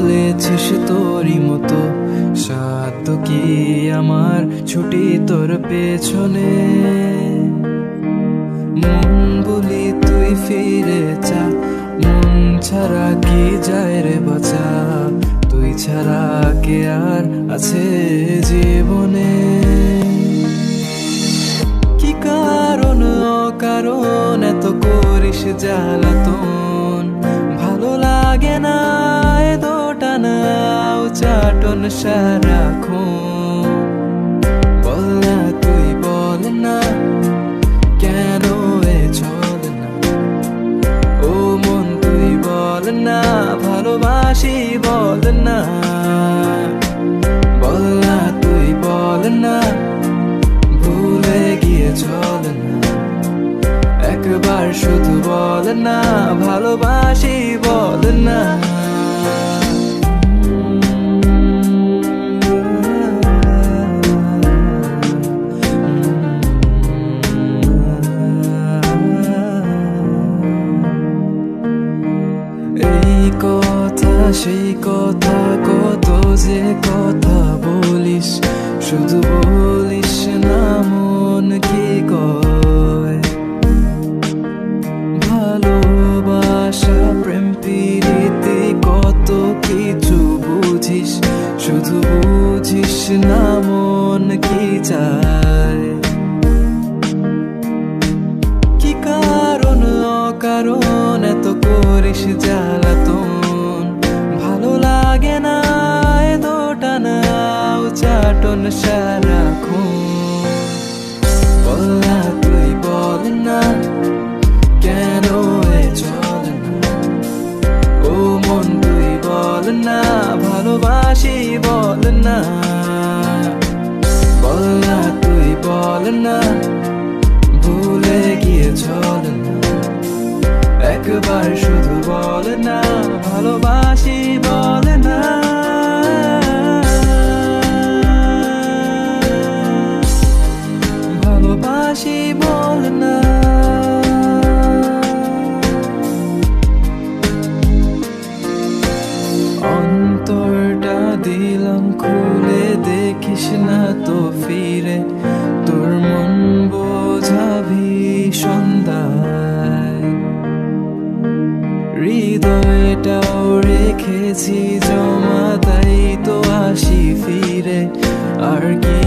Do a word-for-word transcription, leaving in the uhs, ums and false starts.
চলেছিস তোরই মতো, সাধ্য কি আমার ছুটি তোর পেছনে। মন বলি তুই ফিরে যা, মন ছাড়া কি যায় রে বাঁচা, তুই ছাড়া কে আর আছে জীবনে। কি কারণ অকারণ এত করিস জ্বালাতন, ভালো লাগে না এ দোটানা চাটন সারাক্ষণ। বল না তুই বল না কেন এ চলে না, ও মন তুই বল না ভালোবাসি বল না। বল না তুই বল না ভুলে গিয়ে চলে না, একবার শুধু বল না ভালোবাসি বল না। এই কথা সেই কথা কত যে কথা বলিস, শুধু বলিস না মন কি কয়। ভালোবাসা প্রেম প্রীতি কত কিছু বুঝিস, শুধু বুঝিস না মন কি চায়। কি কারণ অকারণ এত করিস জ্বালাতন, ভালো লাগে না এ দোটানা চাটন সারাক্ষণ। বল না তুই বল না কেন এ চলে না, ও মন তুই বল না ভালোবাসি বল না। বল না তুই বল না ভুলে গিয়ে চলে না, একবার শুধু বল না ভালোবাসি বল না। ভালোবাসি বল না। অন্তরটা দিলাম খুলে দেখিস না তো ফিরে, তোর মন বোঝাবি সন্ধ্যায়। হৃদয়টাও রেখেছি জমা তাই তো আসি ফিরে, আর কি